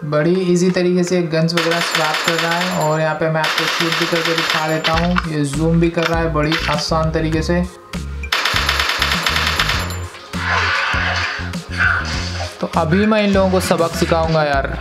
बड़ी इजी तरीके से गन्स वगैरह स्वैप कर रहा है। और यहाँ पे मैं आपको शूट भी करके दिखा देता हूँ। ये जूम भी कर रहा है बड़ी आसान तरीके से। तो अभी मैं इन लोगों को सबक सिखाऊंगा यार।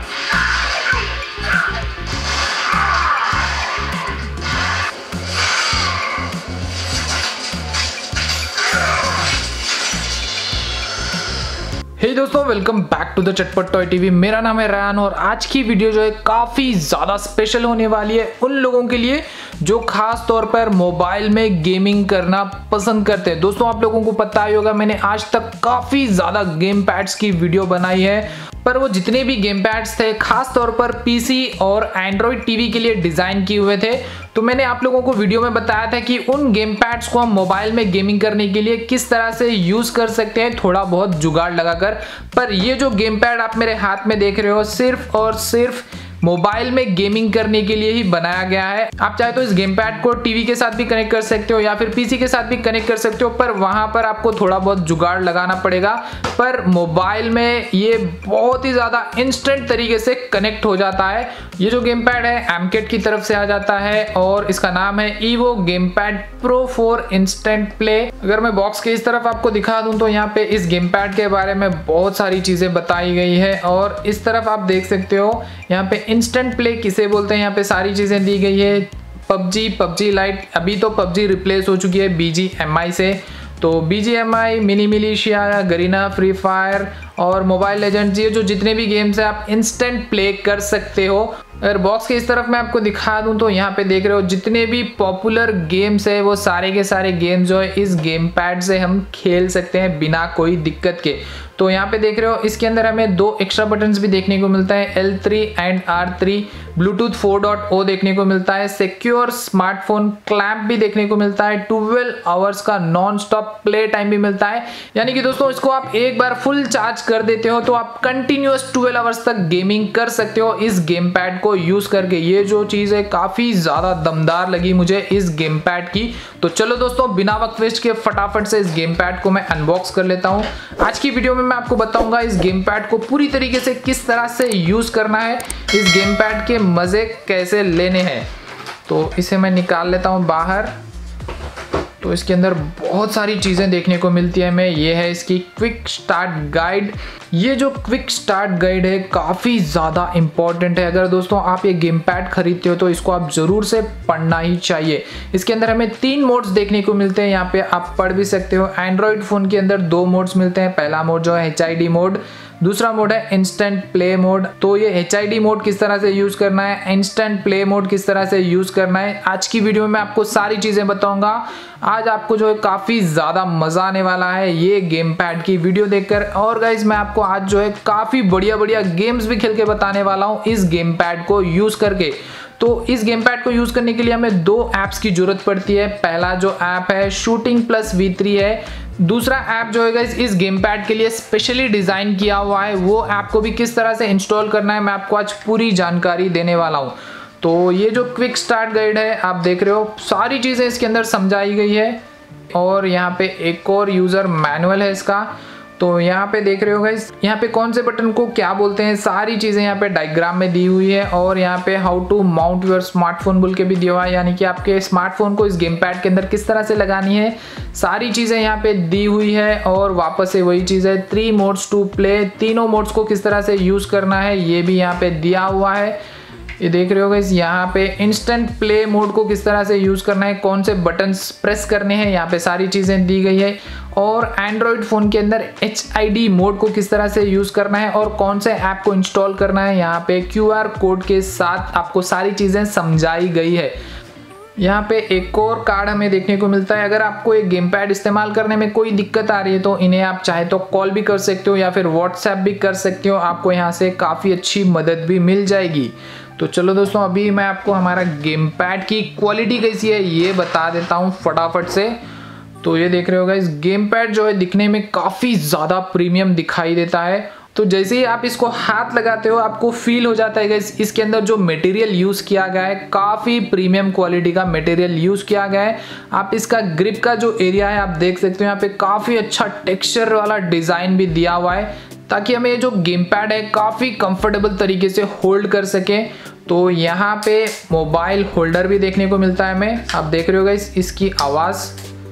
हे दोस्तों, welcome back to the Chatpat toy TV. मेरा नाम है रयान और आज की वीडियो जो है काफ़ी ज़्यादा स्पेशल होने वाली है उन लोगों के लिए जो खास तौर पर मोबाइल में गेमिंग करना पसंद करते हैं। दोस्तों, आप लोगों को पता ही होगा मैंने आज तक काफ़ी ज़्यादा गेम पैड्स की वीडियो बनाई है, पर वो जितने भी गेम पैड्स थे खास तौर पर पीसी और एंड्रॉयड टीवी के लिए डिज़ाइन किए हुए थे। तो मैंने आप लोगों को वीडियो में बताया था कि उन गेम पैड्स को हम मोबाइल में गेमिंग करने के लिए किस तरह से यूज़ कर सकते हैं, थोड़ा बहुत जुगाड़ लगाकर। पर ये जो गेम पैड आप मेरे हाथ में देख रहे हो सिर्फ और सिर्फ मोबाइल में गेमिंग करने के लिए ही बनाया गया है। आप चाहे तो इस गेम पैड को टीवी के साथ भी कनेक्ट कर सकते हो या फिर पीसी के साथ भी कनेक्ट कर सकते हो, पर वहां पर आपको थोड़ा बहुत जुगाड़ लगाना पड़ेगा। पर मोबाइल में ये बहुत ही ज़्यादा इंस्टेंट तरीके से कनेक्ट हो जाता है। ये जो गेम पैड है एमकेट की तरफ से आ जाता है और इसका नाम है Evo game pad pro 4 instant play. अगर मैं बॉक्स के इस तरफ आपको दिखा दूं तो यहाँ पे इस गेम पैड के बारे में बहुत सारी चीज़ें बताई गई है और इस तरफ आप देख सकते हो यहाँ पे इंस्टेंट प्ले किसे बोलते हैं, यहाँ पे सारी चीज़ें दी गई है। पबजी लाइट, अभी तो पबजी रिप्लेस हो चुकी है BGMI से, तो BGMI, mini militia, Garena, free fire और मोबाइल लेजेंड्स, ये जो जितने भी गेम्स हैं आप इंस्टेंट प्ले कर सकते हो। अगर बॉक्स के इस तरफ मैं आपको दिखा दूं तो यहाँ पे देख रहे हो जितने भी पॉपुलर गेम्स है वो सारे के सारे गेम्स जो है इस गेम पैड से हम खेल सकते हैं बिना कोई दिक्कत के। तो यहाँ पे देख रहे हो इसके अंदर हमें 2 एक्स्ट्रा बटन्स भी देखने को मिलता है, L3 एंड R3, ब्लूटूथ 4.0 देखने को मिलता है, सिक्योर स्मार्टफोन क्लैंप भी देखने को मिलता है, 12 आवर्स का नॉन स्टॉप प्ले टाइम भी मिलता है। यानी कि दोस्तों इसको आप एक बार फुल चार्ज कर देते हो तो आप कंटिन्यूअस 12 आवर्स तक गेमिंग कर सकते हो इस गेम पैड को यूज करके। ये जो चीज़ है काफ़ी ज़्यादा दमदार लगी मुझे इस गेम पैड की। तो चलो दोस्तों, बिना वक्त वेस्ट के फटाफट से इस गेम पैड को मैं अनबॉक्स कर लेता हूँ। आज की वीडियो में मैं आपको बताऊंगा इस गेम पैड को पूरी तरीके से किस तरह से यूज करना है, इस गेम पैड के मजे कैसे लेने हैं। तो इसे मैं निकाल लेता हूं बाहर। तो इसके अंदर बहुत सारी चीज़ें देखने को मिलती है हमें। ये है इसकी क्विक स्टार्ट गाइड। ये जो क्विक स्टार्ट गाइड है काफ़ी ज़्यादा इंपॉर्टेंट है। अगर दोस्तों आप ये गेम पैड खरीदते हो तो इसको आप ज़रूर से पढ़ना ही चाहिए। इसके अंदर हमें 3 मोड्स देखने को मिलते हैं, यहाँ पे आप पढ़ भी सकते हो। एंड्रॉयड फ़ोन के अंदर 2 मोड्स मिलते हैं। पहला मोड जो है HID मोड, दूसरा मोड है इंस्टेंट प्ले मोड। तो ये HID मोड किस तरह से यूज़ करना है, इंस्टेंट प्ले मोड किस तरह से यूज़ करना है, आज की वीडियो में मैं आपको सारी चीज़ें बताऊंगा। आज आपको जो है काफ़ी ज़्यादा मज़ा आने वाला है ये गेम पैड की वीडियो देखकर। और गाइज मैं आपको आज जो है काफ़ी बढ़िया बढ़िया गेम्स भी खेल के बताने वाला हूँ इस गेम पैड को यूज़ करके। तो इस गेम पैड को यूज़ करने के लिए हमें 2 ऐप्स की ज़रूरत पड़ती है। पहला जो ऐप है शूटिंग प्लस V3 है। दूसरा ऐप जो है इस गेम पैड के लिए स्पेशली डिज़ाइन किया हुआ है, वो ऐप को भी किस तरह से इंस्टॉल करना है मैं आपको आज पूरी जानकारी देने वाला हूँ। तो ये जो क्विक स्टार्ट गाइड है आप देख रहे हो सारी चीज़ें इसके अंदर समझाई गई है। और यहाँ पे एक और यूज़र मैनुअल है इसका। तो यहाँ पे देख रहे हो गाइस, यहाँ पे कौन से बटन को क्या बोलते हैं सारी चीज़ें यहाँ पे डायग्राम में दी हुई है। और यहाँ पे how to mount your smartphone बोल के भी दिया हुआ है, यानी कि आपके स्मार्टफोन को इस गेम पैड के अंदर किस तरह से लगानी है सारी चीज़ें यहाँ पे दी हुई है। और वापस से वही चीज़ है 3 मोड्स टू प्ले, तीनों मोड्स को किस तरह से यूज़ करना है ये भी यहाँ पे दिया हुआ है। ये देख रहे हो गाइस, यहाँ पे इंस्टेंट प्ले मोड को किस तरह से यूज़ करना है, कौन से बटन्स प्रेस करने हैं, यहाँ पे सारी चीज़ें दी गई है। और एंड्रॉयड फ़ोन के अंदर HID मोड को किस तरह से यूज़ करना है और कौन से ऐप को इंस्टॉल करना है, यहाँ पे QR कोड के साथ आपको सारी चीज़ें समझाई गई है। यहाँ पे एक और कार्ड हमें देखने को मिलता है। अगर आपको एक गेम पैड इस्तेमाल करने में कोई दिक्कत आ रही है तो इन्हें आप चाहे तो कॉल भी कर सकते हो या फिर व्हाट्सएप भी कर सकते हो, आपको यहाँ से काफ़ी अच्छी मदद भी मिल जाएगी। तो चलो दोस्तों, अभी मैं आपको हमारा गेम पैड की क्वालिटी कैसी है ये बता देता हूँ फटाफट से। तो ये देख रहे हो गाइस, गेम पैड जो है दिखने में काफ़ी ज़्यादा प्रीमियम दिखाई देता है। तो जैसे ही आप इसको हाथ लगाते हो आपको फील हो जाता है गाइस इसके अंदर जो मटेरियल यूज़ किया गया है काफ़ी प्रीमियम क्वालिटी का मटेरियल यूज़ किया गया है। आप इसका ग्रिप का जो एरिया है आप देख सकते हो, यहाँ पे काफ़ी अच्छा टेक्सचर वाला डिज़ाइन भी दिया हुआ है ताकि हमें जो गेम पैड है काफ़ी कंफर्टेबल तरीके से होल्ड कर सके। तो यहाँ पे मोबाइल होल्डर भी देखने को मिलता है हमें, आप देख रहे हो गाइस इसकी आवाज़,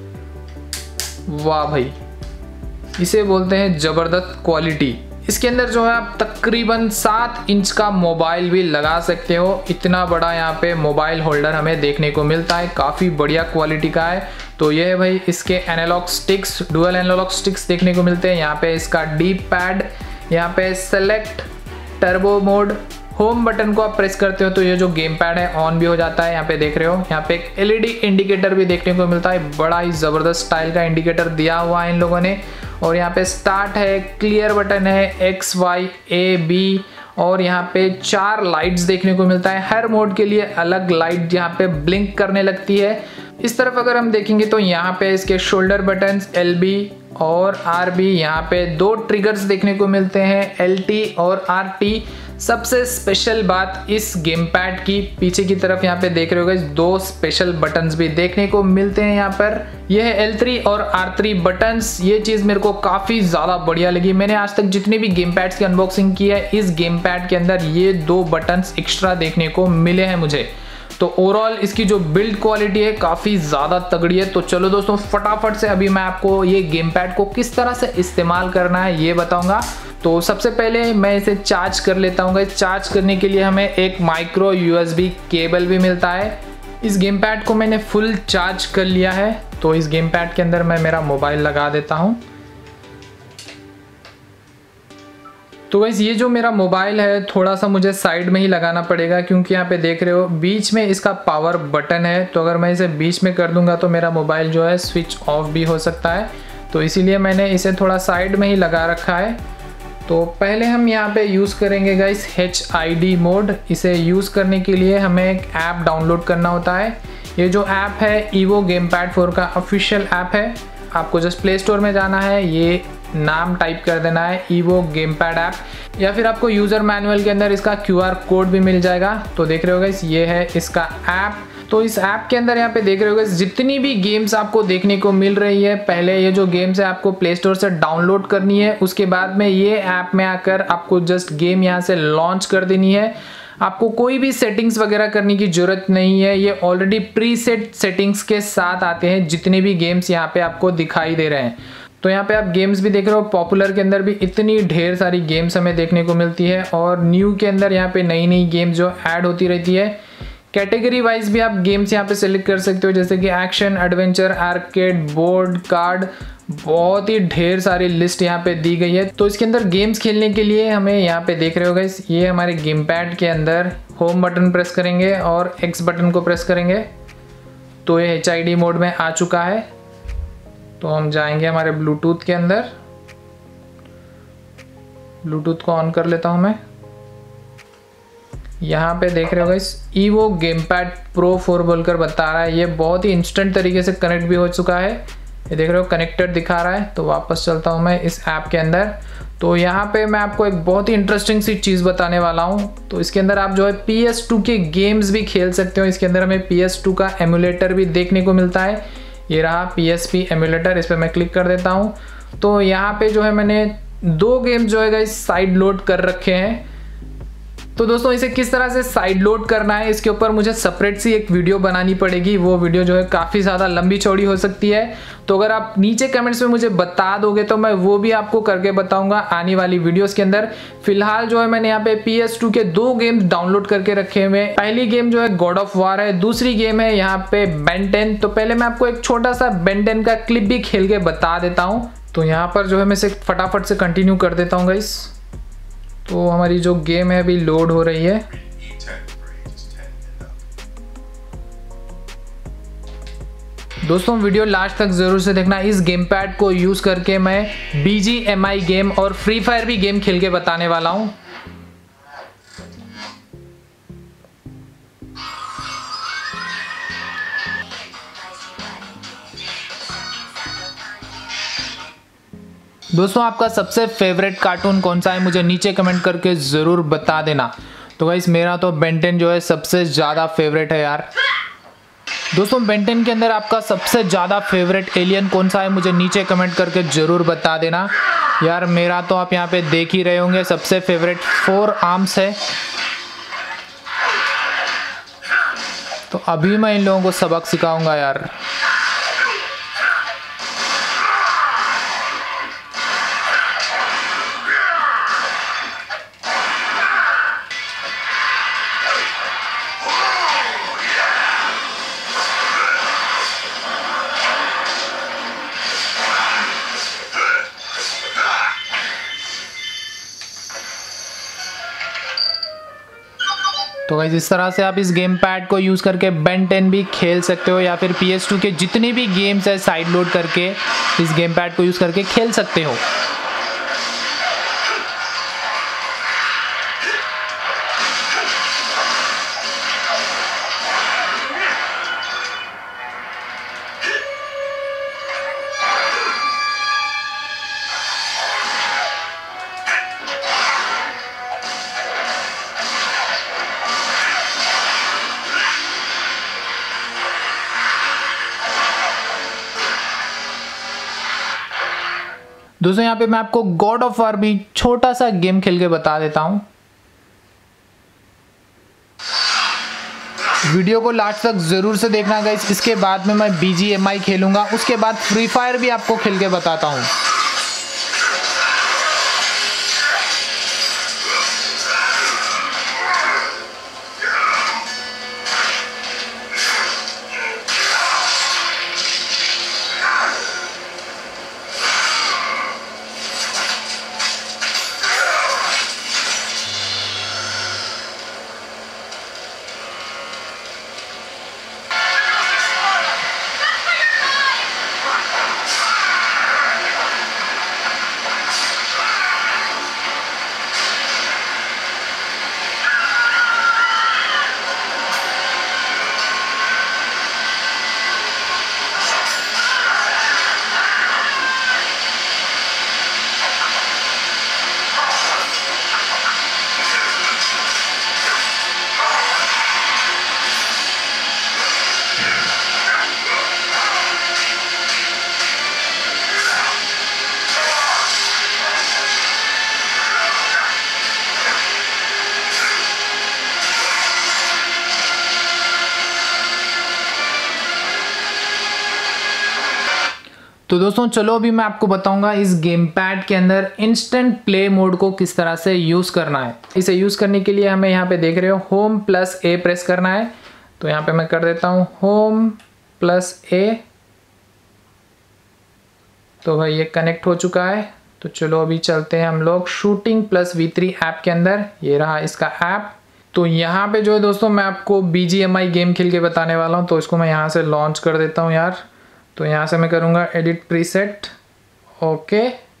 वाह भाई, इसे बोलते हैं ज़बरदस्त क्वालिटी। इसके अंदर जो है आप तकरीबन 7 इंच का मोबाइल भी लगा सकते हो, इतना बड़ा यहाँ पे मोबाइल होल्डर हमें देखने को मिलता है, काफ़ी बढ़िया क्वालिटी का है। तो ये है भाई इसके analog sticks, dual analog sticks देखने को मिलते हैं। यहाँ पे इसका डी पैड, यहाँ पे select, turbo mode, home button को आप प्रेस करते हो तो ये जो गेम पैड है ऑन भी हो जाता है। यहाँ पे देख रहे हो, यहाँ पे एक एलईडी इंडिकेटर भी देखने को मिलता है, बड़ा ही ज़बरदस्त स्टाइल का इंडिकेटर दिया हुआ है इन लोगों ने। और यहाँ पे स्टार्ट है, क्लियर बटन है, एक्स वाई ए बी, और यहाँ पे 4 लाइट्स देखने को मिलता है। हर मोड के लिए अलग लाइट यहाँ पे ब्लिंक करने लगती है। इस तरफ अगर हम देखेंगे तो यहाँ पे इसके शोल्डर बटन्स LB और RB, यहाँ पे 2 ट्रिगर्स देखने को मिलते हैं, LT और RT। सबसे स्पेशल बात इस गेम पैड की पीछे की तरफ यहाँ पे देख रहे होगे 2 स्पेशल बटन्स भी देखने को मिलते हैं यहाँ पर। यह है L3 और R3 बटन्स। ये चीज़ मेरे को काफ़ी ज़्यादा बढ़िया लगी। मैंने आज तक जितने भी गेम पैड्स की अनबॉक्सिंग की है, इस गेम पैड के अंदर ये 2 बटन्स एक्स्ट्रा देखने को मिले हैं मुझे। तो ओवरऑल इसकी जो बिल्ड क्वालिटी है काफ़ी ज़्यादा तगड़ी है। तो चलो दोस्तों, फटाफट से अभी मैं आपको ये गेम पैड को किस तरह से इस्तेमाल करना है ये बताऊंगा। तो सबसे पहले मैं इसे चार्ज कर लेता हूँ। चार्ज करने के लिए हमें एक माइक्रो USB केबल भी मिलता है। इस गेम पैड को मैंने फुल चार्ज कर लिया है। तो इस गेम पैड के अंदर मैं मेरा मोबाइल लगा देता हूँ। तो गाइस ये जो मेरा मोबाइल है थोड़ा सा मुझे साइड में ही लगाना पड़ेगा, क्योंकि यहाँ पे देख रहे हो बीच में इसका पावर बटन है। तो अगर मैं इसे बीच में कर दूंगा तो मेरा मोबाइल जो है स्विच ऑफ भी हो सकता है। तो इसीलिए मैंने इसे थोड़ा साइड में ही लगा रखा है। तो पहले हम यहाँ पे यूज़ करेंगे गाइस HID मोड। इसे यूज़ करने के लिए हमें एक ऐप डाउनलोड करना होता है। ये जो ऐप है ईवो गेमपैड 4 का ऑफिशियल ऐप है। आपको जस्ट प्ले स्टोर में जाना है, ये नाम टाइप कर देना है ईवो गेमपैड ऐप, या फिर आपको यूज़र मैनुअल के अंदर इसका QR कोड भी मिल जाएगा। तो देख रहे हो गाइस ये है इसका ऐप। तो इस ऐप के अंदर यहाँ पे देख रहे हो गाइस जितनी भी गेम्स आपको देखने को मिल रही है, पहले ये जो गेम्स है आपको प्ले स्टोर से डाउनलोड करनी है। उसके बाद में ये ऐप में आकर आपको जस्ट गेम यहाँ से लॉन्च कर देनी है। आपको कोई भी सेटिंग्स वगैरह करने की ज़रूरत नहीं है, ये ऑलरेडी प्रीसेट सेटिंग्स के साथ आते हैं जितने भी गेम्स यहाँ पे आपको दिखाई दे रहे हैं। तो यहाँ पे आप गेम्स भी देख रहे हो, पॉपुलर के अंदर भी इतनी ढेर सारी गेम्स हमें देखने को मिलती है, और न्यू के अंदर यहाँ पे नई नई गेम्स जो ऐड होती रहती है। कैटेगरी वाइज भी आप गेम्स यहाँ पे सेलेक्ट कर सकते हो, जैसे कि action, adventure, arcade, board, card, बहुत ही ढेर सारी लिस्ट यहाँ पे दी गई है। तो इसके अंदर गेम्स खेलने के लिए हमें यहाँ पे देख रहे हो गाइस, ये हमारे गेम पैड के अंदर होम बटन प्रेस करेंगे और X बटन को प्रेस करेंगे तो ये HID मोड में आ चुका है। तो हम जाएंगे हमारे ब्लूटूथ के अंदर, ब्लूटूथ को ऑन कर लेता हूँ मैं। यहाँ पे देख रहे हो गाइस ईवो गेमपैड प्रो 4 बोलकर बता रहा है। ये बहुत ही इंस्टेंट तरीके से कनेक्ट भी हो चुका है, ये देख रहे हो कनेक्टेड दिखा रहा है। तो वापस चलता हूँ मैं इस ऐप के अंदर। तो यहाँ पे मैं आपको एक बहुत ही इंटरेस्टिंग सी चीज़ बताने वाला हूँ। तो इसके अंदर आप जो है PS2 के गेम्स भी खेल सकते हो। इसके अंदर हमें PS2 का एमुलेटर भी देखने को मिलता है। ये रहा PSP एमुलेटर, इस पर मैं क्लिक कर देता हूँ। तो यहाँ पे जो है मैंने 2 गेम जो है गाइस साइड लोड कर रखे हैं। तो दोस्तों इसे किस तरह से साइड लोड करना है इसके ऊपर मुझे सेपरेट सी एक वीडियो बनानी पड़ेगी। वो वीडियो जो है काफ़ी ज़्यादा लंबी चौड़ी हो सकती है। तो अगर आप नीचे कमेंट्स में मुझे बता दोगे तो मैं वो भी आपको करके बताऊंगा आने वाली वीडियोस के अंदर। फिलहाल जो है मैंने यहाँ पे PS2 के 2 गेम्स डाउनलोड करके रखे हुए हैं। पहली गेम जो है गॉड ऑफ वार है, दूसरी गेम है यहाँ पे बेन 10। तो पहले मैं आपको एक छोटा सा बेन 10 का क्लिप भी खेल के बता देता हूँ। तो यहाँ पर जो है मैं इसे फटाफट से कंटिन्यू कर देता हूँ गाइस। तो हमारी जो गेम है अभी लोड हो रही है। दोस्तों वीडियो लास्ट तक जरूर से देखना। इस गेम पैड को यूज करके मैं BGMI गेम और फ्री फायर भी गेम खेल के बताने वाला हूं। दोस्तों आपका सबसे फेवरेट कार्टून कौन सा है मुझे नीचे कमेंट करके ज़रूर बता देना। तो गाइस मेरा तो बेन 10 जो है सबसे ज़्यादा फेवरेट है यार। दोस्तों बेन 10 के अंदर आपका सबसे ज़्यादा फेवरेट एलियन कौन सा है मुझे नीचे कमेंट करके ज़रूर बता देना। यार मेरा तो आप यहाँ पे देख ही रहे होंगे सबसे फेवरेट 4 आर्म्स है। तो अभी मैं इन लोगों को सबक सिखाऊंगा यार। तो गाइस इस तरह से आप इस गेम पैड को यूज़ करके बेन 10 भी खेल सकते हो, या फिर PS2 के जितने भी गेम्स है साइड लोड करके इस गेम पैड को यूज़ करके खेल सकते हो। दोस्तों यहाँ पे मैं आपको गॉड ऑफ वार भी छोटा सा गेम खेल के बता देता हूँ। वीडियो को लास्ट तक जरूर से देखना गाइस। इसके बाद में मैं BGMI खेलूंगा, उसके बाद फ्री फायर भी आपको खेल के बताता हूँ। तो दोस्तों चलो अभी मैं आपको बताऊंगा इस गेम पैड के अंदर इंस्टेंट प्ले मोड को किस तरह से यूज़ करना है। इसे यूज़ करने के लिए हमें यहाँ पे देख रहे हो होम प्लस ए प्रेस करना है। तो यहाँ पे मैं कर देता हूँ होम प्लस ए। तो भाई ये कनेक्ट हो चुका है। तो चलो अभी चलते हैं हम लोग शूटिंग प्लस V3 ऐप के अंदर। ये रहा इसका ऐप। तो यहाँ पे जो है दोस्तों मैं आपको BGMI गेम खेल के बताने वाला हूँ। तो इसको मैं यहाँ से लॉन्च कर देता हूँ यार। तो यहाँ से मैं करूँगा एडिट प्रीसेट, ओके।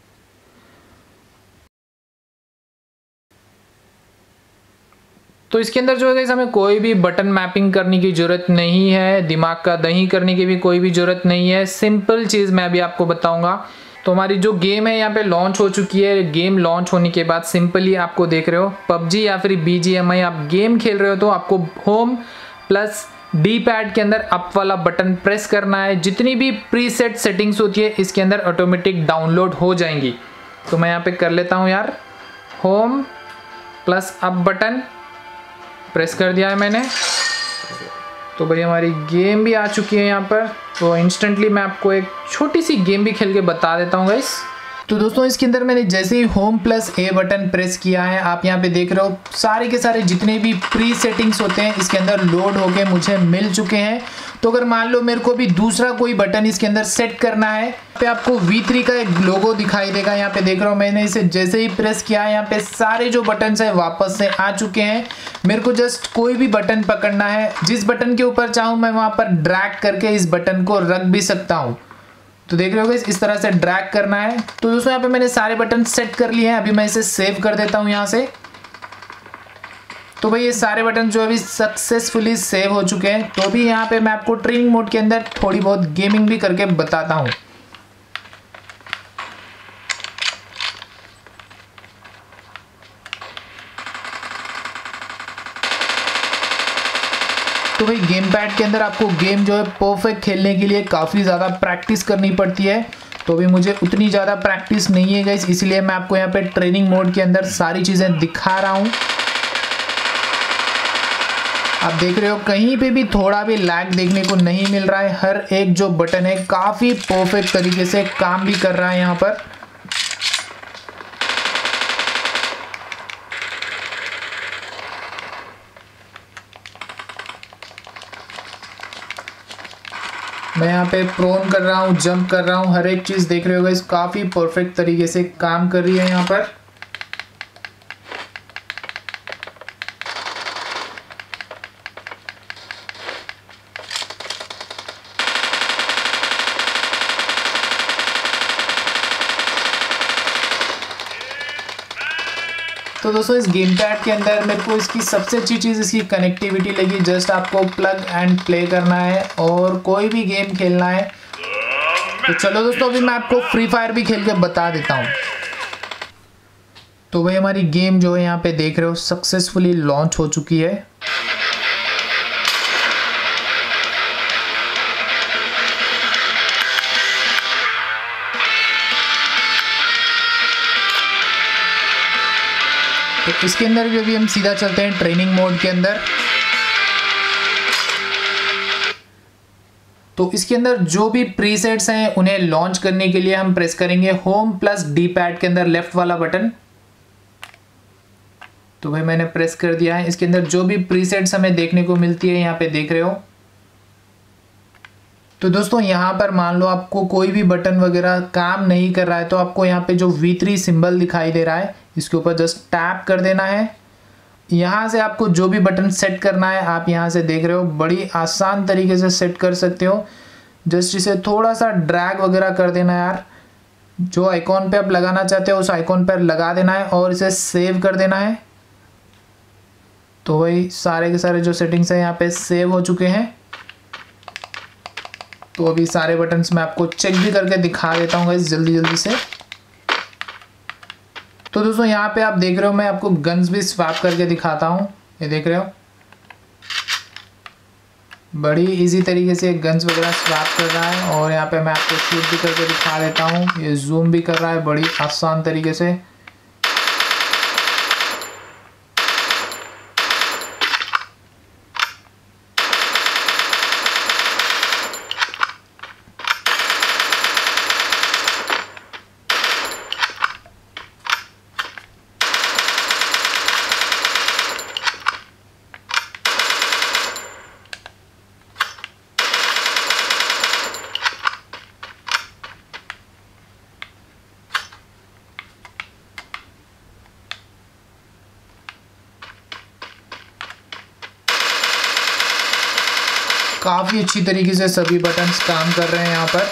तो इसके अंदर जो है हमें कोई भी बटन मैपिंग करने की ज़रूरत नहीं है, दिमाग का दही करने की भी कोई भी ज़रूरत नहीं है। सिंपल चीज़ मैं अभी आपको बताऊँगा। तो हमारी जो गेम है यहाँ पे लॉन्च हो चुकी है। गेम लॉन्च होने के बाद सिंपली आपको देख रहे हो PUBG या फिर BGMI आप गेम खेल रहे हो तो आपको होम प्लस डी पैड के अंदर अप वाला बटन प्रेस करना है। जितनी भी प्रीसेट सेटिंग्स होती है इसके अंदर ऑटोमेटिक डाउनलोड हो जाएंगी। तो मैं यहाँ पे कर लेता हूँ यार, home plus up button press कर दिया है मैंने। तो भाई हमारी गेम भी आ चुकी है यहाँ पर। तो इंस्टेंटली मैं आपको एक छोटी सी गेम भी खेल के बता देता हूँ गाइस। तो दोस्तों इसके अंदर मैंने जैसे ही home plus A button press किया है, आप यहाँ पे देख रहे हो सारे के सारे जितने भी प्री सेटिंग्स होते हैं इसके अंदर लोड होके मुझे मिल चुके हैं। तो अगर मान लो मेरे को भी दूसरा कोई बटन इसके अंदर सेट करना है, पे आपको V3 का एक लोगो दिखाई देगा। यहाँ पे देख रहा हूँ मैंने इसे जैसे ही प्रेस किया है यहाँ पे सारे जो बटन है वापस से आ चुके हैं। मेरे को जस्ट कोई भी बटन पकड़ना है, जिस बटन के ऊपर चाहूँ मैं वहाँ पर ड्रैग करके इस बटन को रख भी सकता हूँ। तो देख रहे हो इस तरह से ड्रैग करना है। तो दोस्तों यहाँ पे मैंने सारे बटन सेट कर लिए हैं। अभी मैं इसे सेव कर देता हूँ यहाँ से। तो भाई ये सारे बटन जो अभी सक्सेसफुली सेव हो चुके हैं। तो अभी यहाँ पे मैं आपको ट्रेनिंग मोड के अंदर थोड़ी बहुत गेमिंग भी करके बताता हूँ। तो भाई गेम पैड के अंदर आपको गेम जो है परफेक्ट खेलने के लिए काफ़ी ज़्यादा प्रैक्टिस करनी पड़ती है। तो भी मुझे उतनी ज़्यादा प्रैक्टिस नहीं है गाइस, इसलिए मैं आपको यहाँ पे ट्रेनिंग मोड के अंदर सारी चीज़ें दिखा रहा हूँ। आप देख रहे हो कहीं पे भी थोड़ा भी लैग देखने को नहीं मिल रहा है। हर एक जो बटन है काफ़ी परफेक्ट तरीके से काम भी कर रहा है यहाँ पर। मैं यहाँ पे प्रोन कर रहा हूँ, जंप कर रहा हूँ, हर एक चीज़ देख रहे हो गाइस काफ़ी परफेक्ट तरीके से काम कर रही है यहाँ पर। तो दोस्तों इस गेम पैड के अंदर मेरे को इसकी सबसे अच्छी चीज़ इसकी कनेक्टिविटी लगी। जस्ट आपको प्लग एंड प्ले करना है और कोई भी गेम खेलना है। तो चलो दोस्तों अभी मैं आपको फ्री फायर भी खेल के बता देता हूँ। तो भाई हमारी गेम जो है यहाँ पे देख रहे हो सक्सेसफुली लॉन्च हो चुकी है। तो इसके अंदर भी अभी हम सीधा चलते हैं ट्रेनिंग मोड के अंदर। तो इसके अंदर जो भी प्रीसेट्स हैं उन्हें लॉन्च करने के लिए हम प्रेस करेंगे होम प्लस डी पैड के अंदर लेफ्ट वाला बटन। तो भाई मैंने प्रेस कर दिया है। इसके अंदर जो भी प्रीसेट्स हमें देखने को मिलती है यहाँ पे देख रहे हो। तो दोस्तों यहाँ पर मान लो आपको कोई भी बटन वगैरह काम नहीं कर रहा है तो आपको यहाँ पे जो V3 सिंबल दिखाई दे रहा है इसके ऊपर जस्ट टैप कर देना है। यहाँ से आपको जो भी बटन सेट करना है आप यहाँ से देख रहे हो बड़ी आसान तरीके से सेट कर सकते हो। जस्ट इसे थोड़ा सा ड्रैग वगैरह कर देना यार, जो आइकॉन पे आप लगाना चाहते हो उस आइकॉन पर लगा देना है और इसे सेव कर देना है। तो वही सारे के सारे जो सेटिंग्स हैं यहाँ पे सेव हो चुके हैं। तो अभी सारे बटन्स मैं आपको चेक भी करके दिखा देता हूँ गाइस जल्दी जल्दी से। तो दोस्तों यहाँ पे आप देख रहे हो मैं आपको गन्स भी स्वैप करके दिखाता हूँ। ये देख रहे हो बड़ी इजी तरीके से गन्स वगैरह स्वैप कर रहा है और यहाँ पे मैं आपको शूट भी करके दिखा देता हूँ। ये जूम भी कर रहा है बड़ी आसान तरीके से। काफ़ी अच्छी तरीके से सभी बटन्स काम कर रहे हैं यहाँ पर।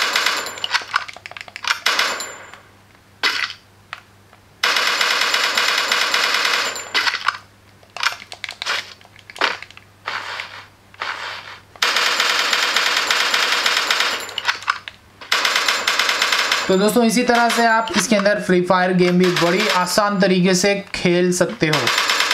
तो दोस्तों इसी तरह से आप इसके अंदर फ्री फायर गेम भी बड़ी आसान तरीके से खेल सकते हो।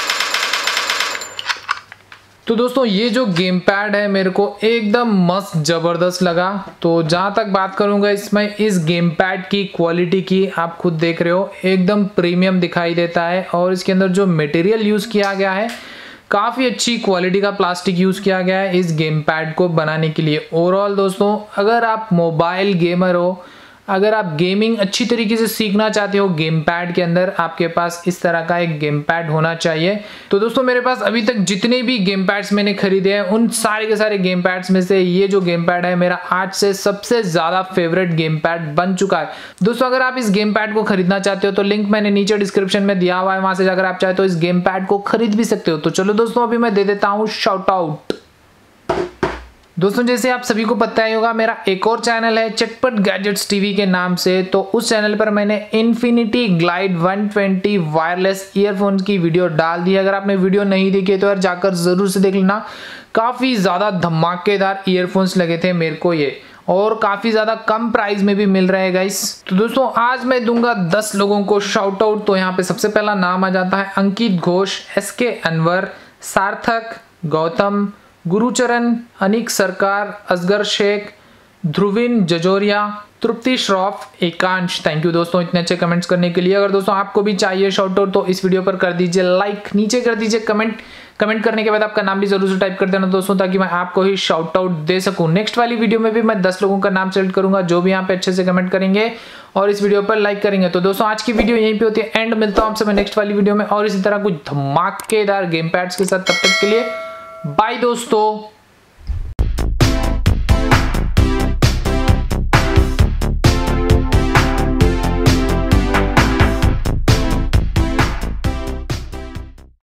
तो दोस्तों ये जो गेम पैड है मेरे को एकदम मस्त ज़बरदस्त लगा। तो जहाँ तक बात करूँगा इसमें इस गेम पैड की क्वालिटी की, आप खुद देख रहे हो एकदम प्रीमियम दिखाई देता है। और इसके अंदर जो मटेरियल यूज़ किया गया है काफ़ी अच्छी क्वालिटी का प्लास्टिक यूज़ किया गया है इस गेम पैड को बनाने के लिए। ओवरऑल दोस्तों अगर आप मोबाइल गेमर हो, अगर आप गेमिंग अच्छी तरीके से सीखना चाहते हो गेम पैड के अंदर, आपके पास इस तरह का एक गेम पैड होना चाहिए। तो दोस्तों मेरे पास अभी तक जितने भी गेम पैड्स मैंने खरीदे हैं उन सारे के सारे गेम पैड्स में से ये जो गेम पैड है मेरा आज से सबसे ज़्यादा फेवरेट गेम पैड बन चुका है। दोस्तों अगर आप इस गेम पैड को खरीदना चाहते हो तो लिंक मैंने नीचे डिस्क्रिप्शन में दिया हुआ है, वहाँ से जाकर आप चाहे तो इस गेम पैड को खरीद भी सकते हो। तो चलो दोस्तों अभी मैं दे देता हूँ शाउट आउट। दोस्तों जैसे आप सभी को पता ही होगा मेरा एक और चैनल है चटपट गैजेट्स टीवी के नाम से। तो उस चैनल पर मैंने इन्फिनिटी ग्लाइड 120 वायरलेस ईयरफोन्स की वीडियो डाल दी है। अगर आपने वीडियो नहीं देखी है तो यार जाकर ज़रूर से देख लेना। काफ़ी ज़्यादा धमाकेदार ईयरफोन्स लगे थे मेरे को ये, और काफ़ी ज़्यादा कम प्राइस में भी मिल रहे हैं गाइस। तो दोस्तों आज मैं दूंगा 10 लोगों को शाउट आउट। तो यहाँ पे सबसे पहला नाम आ जाता है अंकित घोष, SK अनवर, सार्थक, गौतम, गुरुचरण, अनिक सरकार, असगर शेख, ध्रुविन जजोरिया, तृप्ति श्रॉफ, एकांश, थैंक यू दोस्तों इतने अच्छे कमेंट्स करने के लिए। अगर दोस्तों आपको भी चाहिए शाउट आउट तो इस वीडियो पर कर दीजिए लाइक, नीचे कर दीजिए कमेंट करने के बाद आपका नाम भी जरूर से टाइप कर देना दोस्तों, ताकि मैं आपको ही शाउट आउट दे सकूं। नेक्स्ट वाली वीडियो में भी मैं 10 लोगों का नाम सेलेक्ट करूंगा जो भी यहाँ पे अच्छे से कमेंट करेंगे और इस वीडियो पर लाइक करेंगे। तो दोस्तों आज की वीडियो यहीं पे होती है एंड, मिलता हूं आपसे मैं नेक्स्ट वाली वीडियो में और इसी तरह कुछ धमाकेदार गेम पैड्स के साथ। तब तक के लिए बाय दोस्तों।